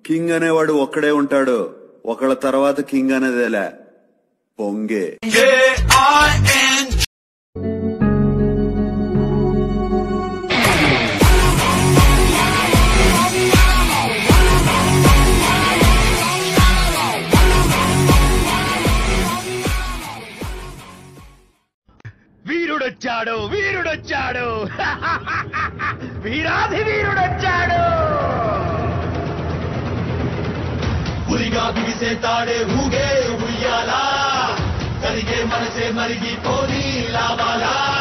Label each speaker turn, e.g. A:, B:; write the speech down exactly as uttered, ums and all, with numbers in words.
A: King అనేవాడు ఒక్కడే ఉంటాడు, ఒకళ్ళ తర్వాత కింగ్ అనేదేలే పొంగే.
B: వీరుడొచ్చాడు వీరుడొచ్చాడు వీరాధి వీరుడొచ్చాడు. పులిగా బిగిసే తాడే ఊగే ఉయ్యాలా, కరిగే మనసే మరిగి పోనీ లావాలా.